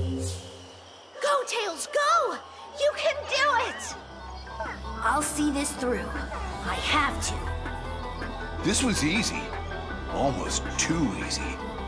Go, Tails, go! You can do it! I'll see this through. I have to. This was easy. Almost too easy.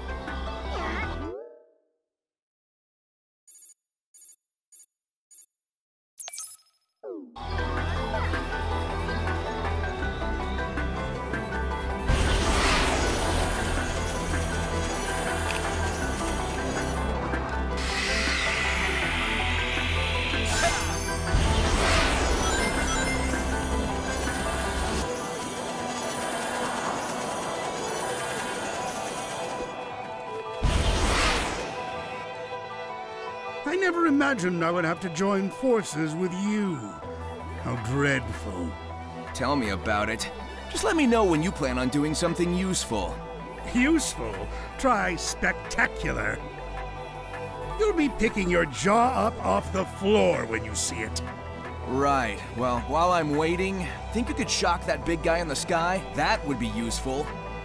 I never imagined I would have to join forces with you. How dreadful. Tell me about it. Just let me know when you plan on doing something useful. Useful? Try spectacular. You'll be picking your jaw up off the floor when you see it. Right. Well, while I'm waiting, think you could shock that big guy in the sky? That would be useful.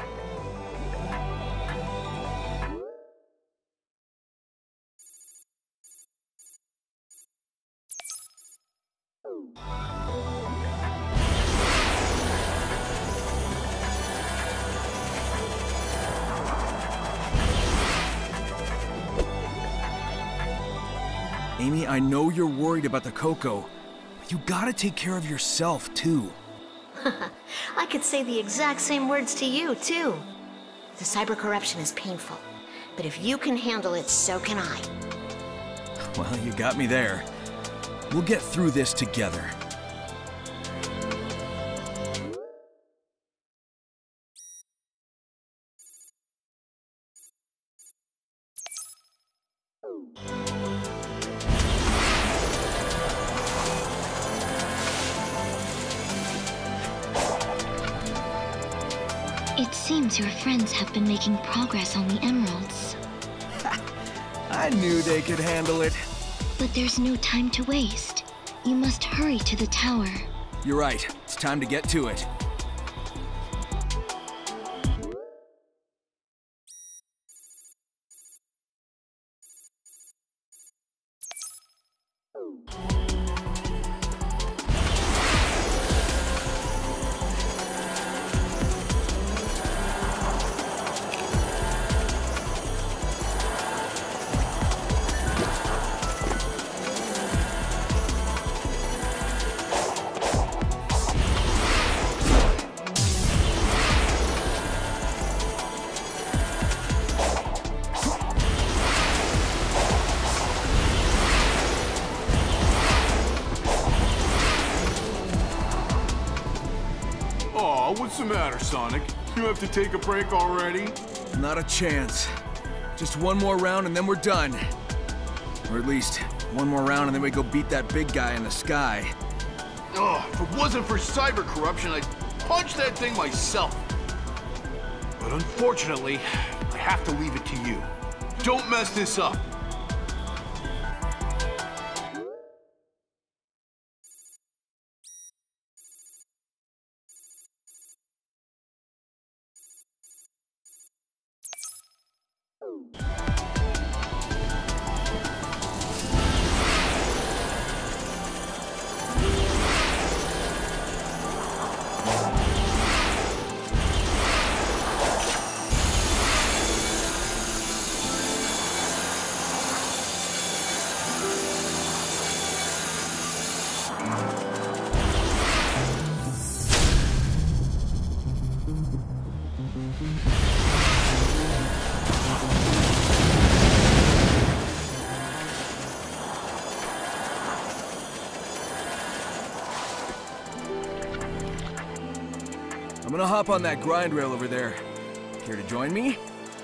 Amy, I know you're worried about the Koco. You gotta take care of yourself, too. I could say the exact same words to you, too. The cyber corruption is painful, but if you can handle it, so can I. Well, you got me there. We'll get through this together. It seems your friends have been making progress on the emeralds. I knew they could handle it. But there's no time to waste. You must hurry to the tower. You're right. It's time to get to it. What's the matter, Sonic? You have to take a break already? Not a chance. Just one more round and then we're done. Or at least, one more round and then we go beat that big guy in the sky. Oh, if it wasn't for cyber corruption, I'd punch that thing myself. But unfortunately, I have to leave it to you. Don't mess this up. I'm gonna hop on that grind rail over there. Care to join me?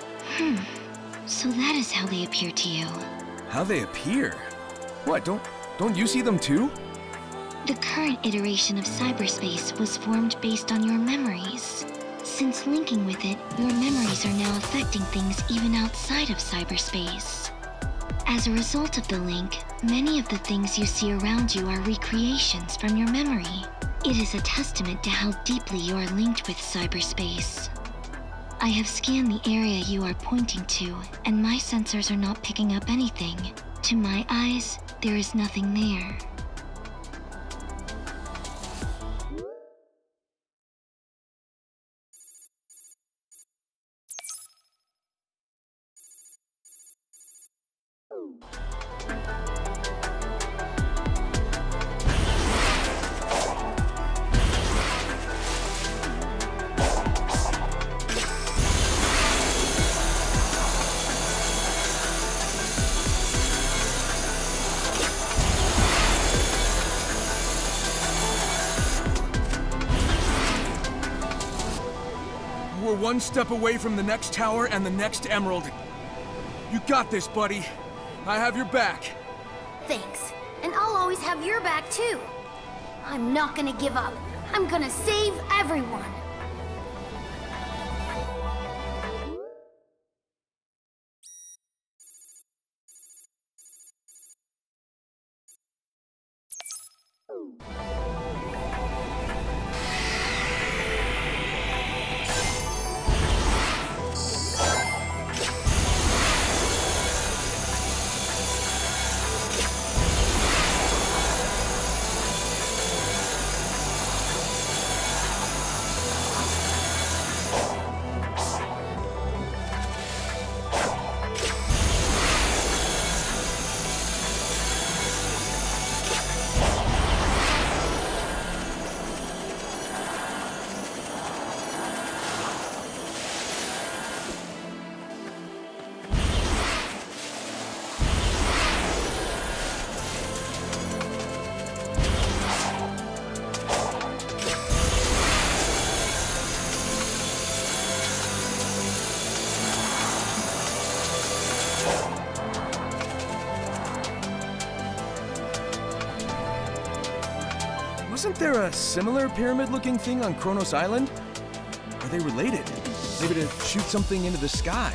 So that is how they appear to you. How they appear? What, don't you see them too? The current iteration of cyberspace was formed based on your memories. Since linking with it, your memories are now affecting things even outside of cyberspace. As a result of the link, many of the things you see around you are recreations from your memory. It is a testament to how deeply you are linked with cyberspace. I have scanned the area you are pointing to, and my sensors are not picking up anything. To my eyes, there is nothing there. We're one step away from the next tower and the next emerald. You got this, buddy. I have your back. Thanks. And I'll always have your back, too. I'm not gonna give up. I'm gonna save everyone. Wasn't there a similar pyramid-looking thing on Kronos Island? Are they related? Maybe to shoot something into the sky?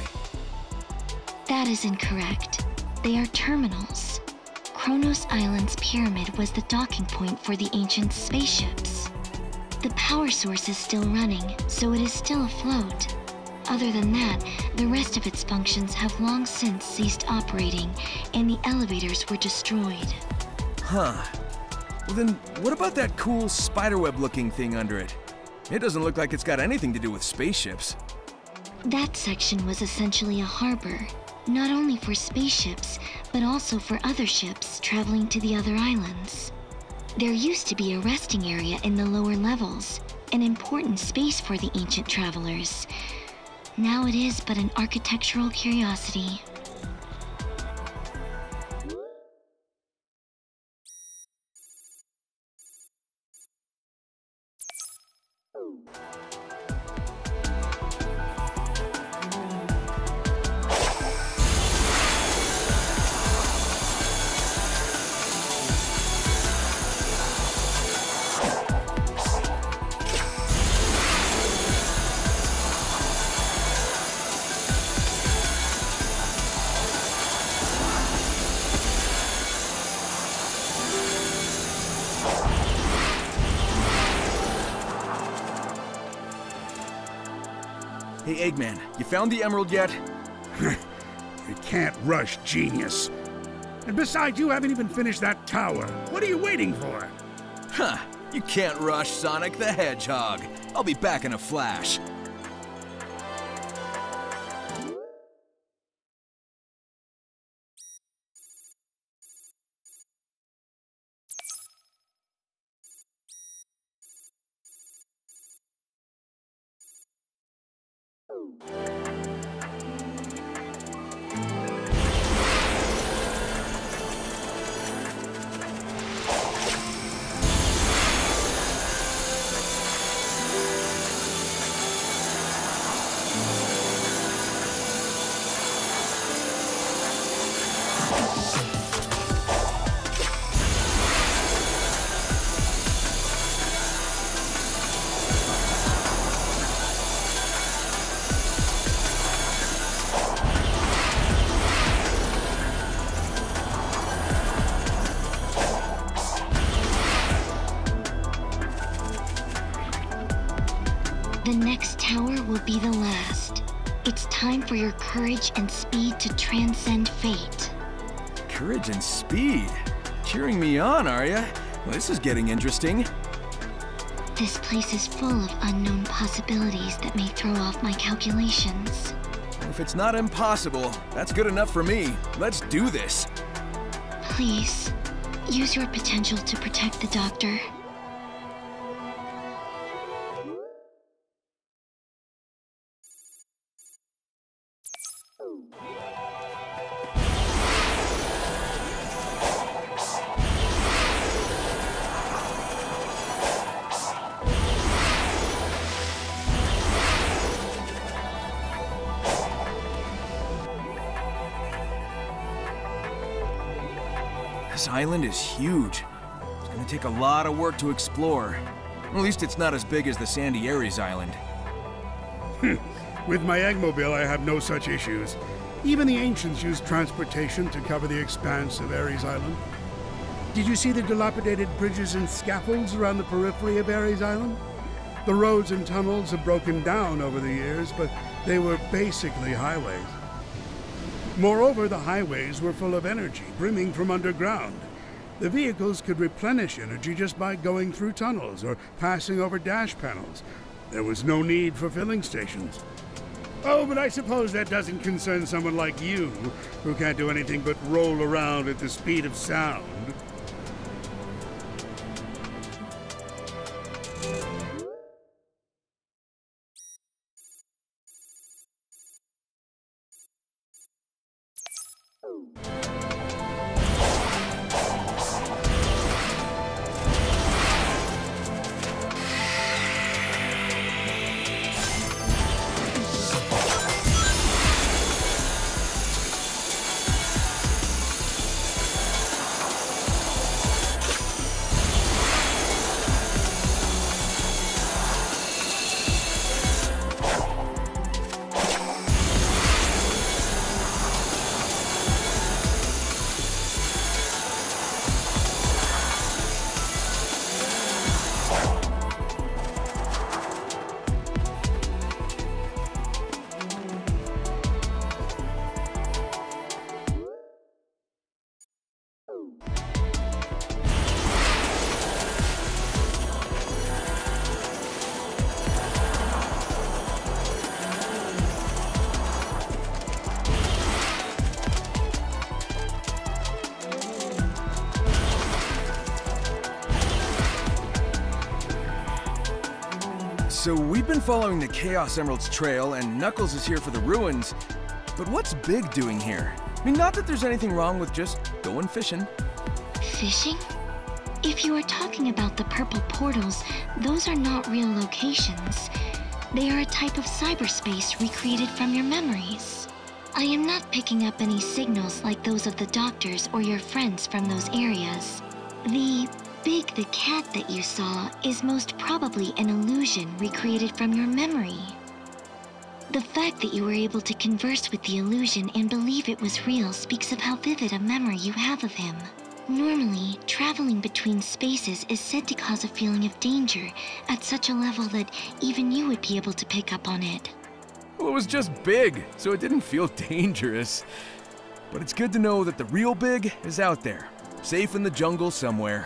That is incorrect. They are terminals. Kronos Island's pyramid was the docking point for the ancient spaceships. The power source is still running, so it is still afloat. Other than that, the rest of its functions have long since ceased operating, and the elevators were destroyed. Huh. Well then, what about that cool spiderweb-looking thing under it? It doesn't look like it's got anything to do with spaceships. That section was essentially a harbor, not only for spaceships, but also for other ships traveling to the other islands. There used to be a resting area in the lower levels, an important space for the ancient travelers. Now it is but an architectural curiosity. Hey, Eggman, you found the emerald yet? You can't rush genius. And besides, you haven't even finished that tower. What are you waiting for? Huh, you can't rush Sonic the Hedgehog. I'll be back in a flash. The next tower will be the last. It's time for your courage and speed to transcend fate. Courage and speed. Cheering me on, are ya? Well, this is getting interesting. This place is full of unknown possibilities that may throw off my calculations. If it's not impossible, that's good enough for me. Let's do this. Please, use your potential to protect the doctor. This island is huge. It's gonna take a lot of work to explore. At least it's not as big as the Sandy Ares Island. With my Eggmobile, I have no such issues. Even the ancients used transportation to cover the expanse of Ares Island. Did you see the dilapidated bridges and scaffolds around the periphery of Ares Island? The roads and tunnels have broken down over the years, but they were basically highways. Moreover, the highways were full of energy, brimming from underground. The vehicles could replenish energy just by going through tunnels or passing over dash panels. There was no need for filling stations. Oh, but I suppose that doesn't concern someone like you, who can't do anything but roll around at the speed of sound. So we've been following the Chaos Emeralds trail, and Knuckles is here for the ruins. But what's Big doing here? I mean, not that there's anything wrong with just going fishing. Fishing? If you are talking about the purple portals, those are not real locations. They are a type of cyberspace recreated from your memories. I am not picking up any signals like those of the doctors or your friends from those areas. The Big the cat that you saw is most probably an illusion recreated from your memory. The fact that you were able to converse with the illusion and believe it was real speaks of how vivid a memory you have of him. Normally, traveling between spaces is said to cause a feeling of danger at such a level that even you would be able to pick up on it. Well, it was just Big, so it didn't feel dangerous. But it's good to know that the real Big is out there, safe in the jungle somewhere.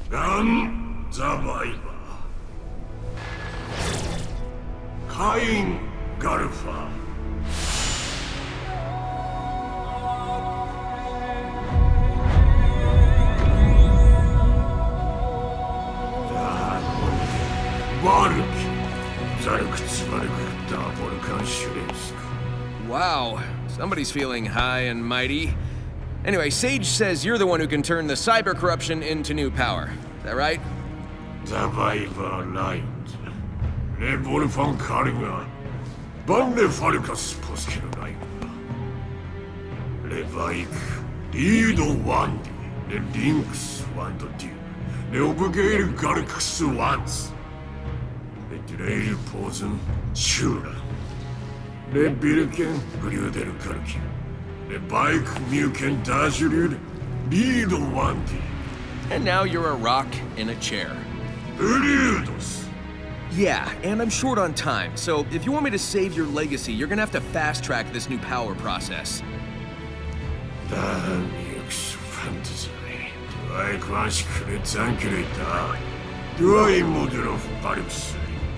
간 자바이바 카인 가르파 바르키 자르크츠바르크다 보르칸 슈렌스크. Wow, somebody's feeling high and mighty. Anyway, Sage says you're the one who can turn the cyber corruption into new power. Is that right? 자바이바 라인즈 내 보르판 카르가 반레 파르카스 포스케르 라인가 레 바이크 리도 완디 내 링크스 완도 듀 내 오브게일 가르크스 완스 내 드레일 포즌 슈라 내 비르켄 그리우데르 가르키 내 바이크 미우켄 다슈르 리도 완디. And now you're a rock in a chair. 으리우도스. Yeah, and I'm short on time, so if you want me to save your legacy, you're gonna have to fast-track this new power process. 다미엑스 판타지 두아이 관시크레 잔키레이다 두아이 모드로 파르스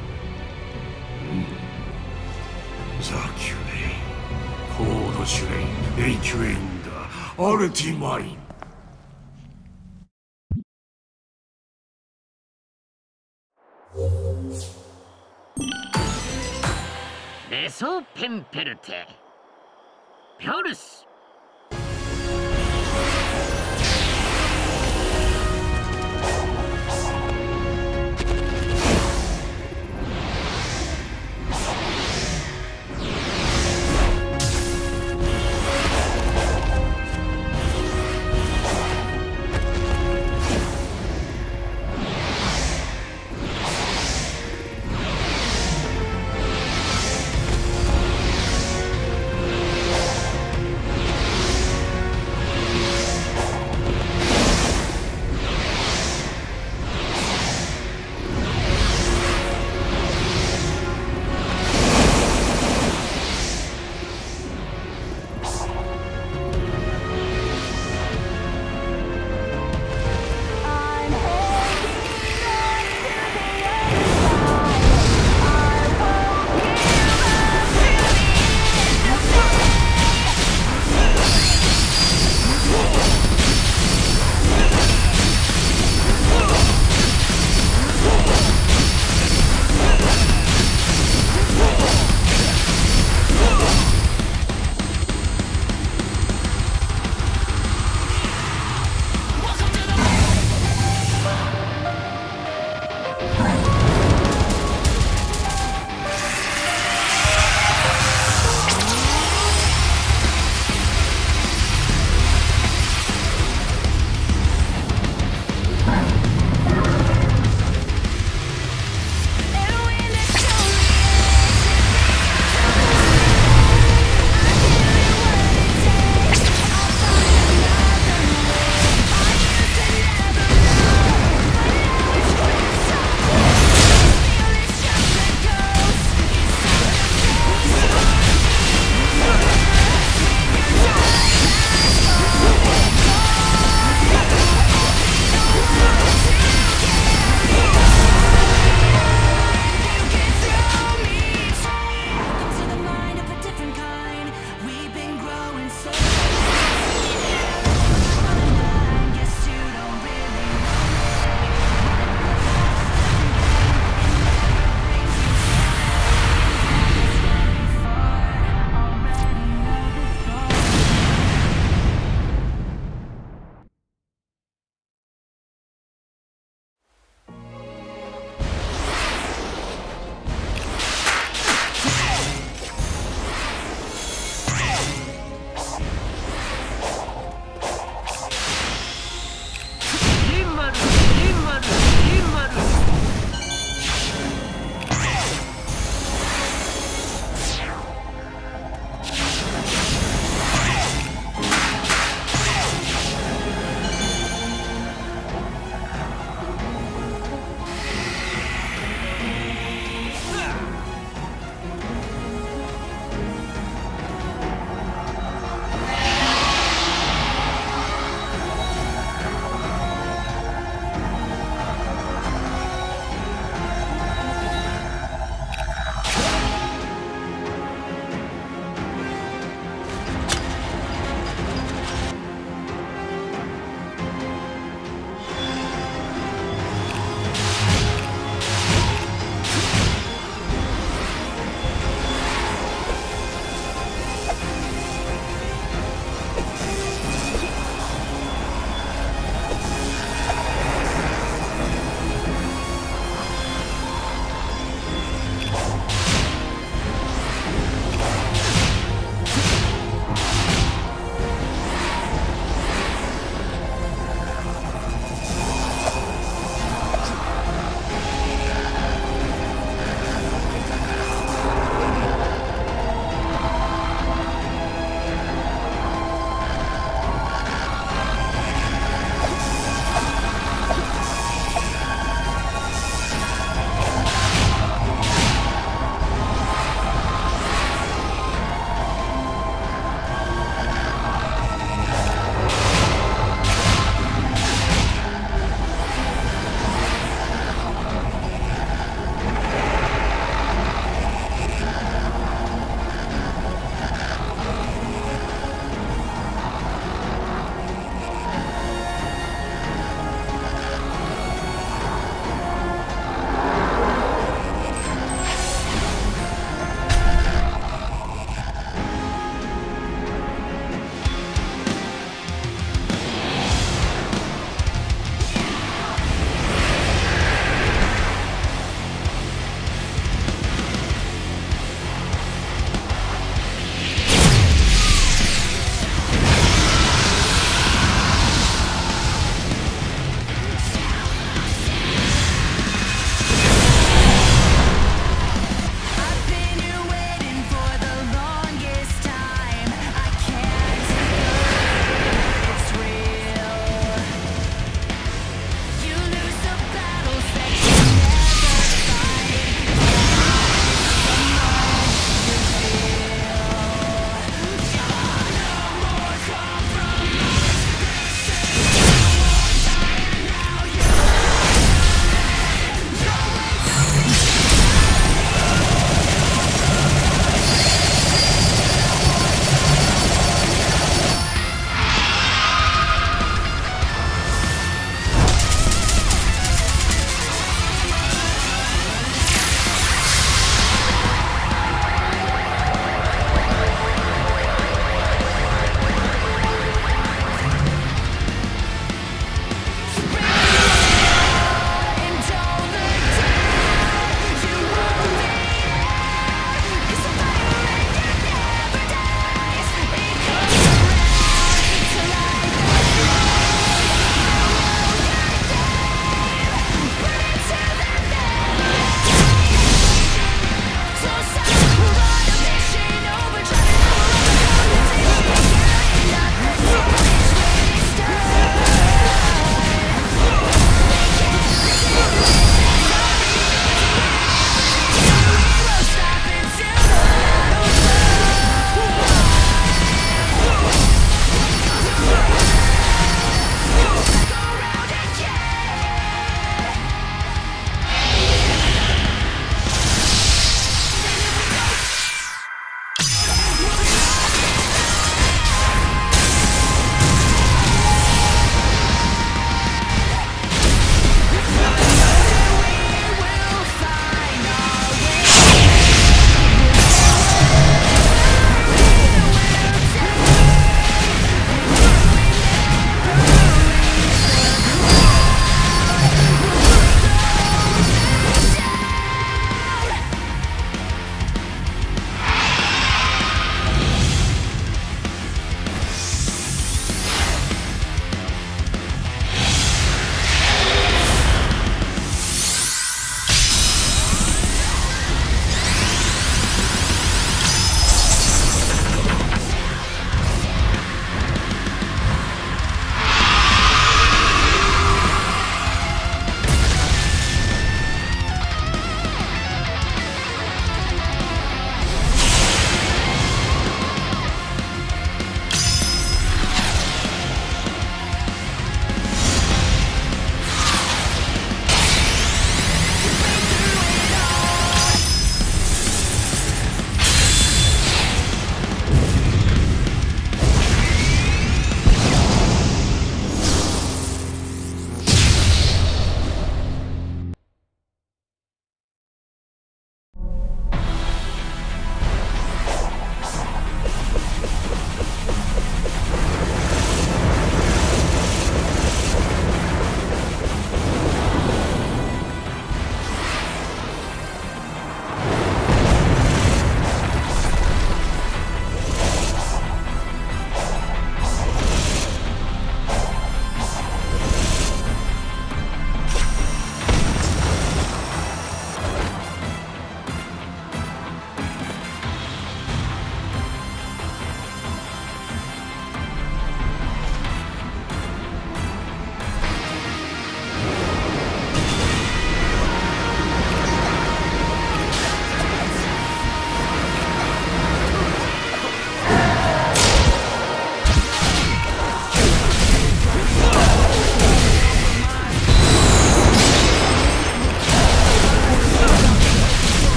자큐레이 코도슈레이 네이큐레인다 아르티마인. 메소 펜페르테 베르스.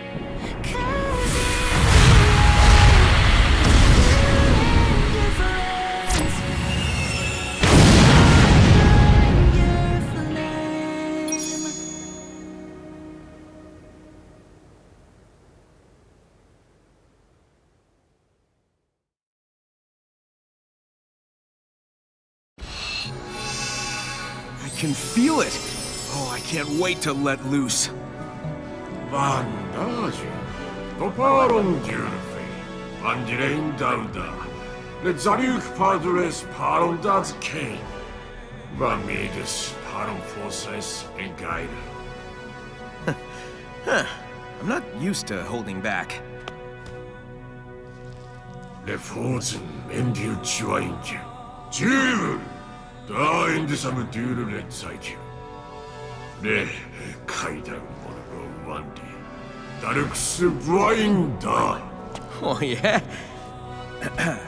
I can feel it! Oh, I can't wait to let loose. Bandage. Toparon Dulfe. Bandirein Dauda. Le Zaruk Padres Parondaz Kane. Bamides Paron Forces and Guide. Huh. I'm not used to holding back. Le Forzen Endu Joinju. Jul! Da Indisam Dulu Let Saiju. Le Kaidan Mono Wandi. Darux Blind Da. Oh, yeah?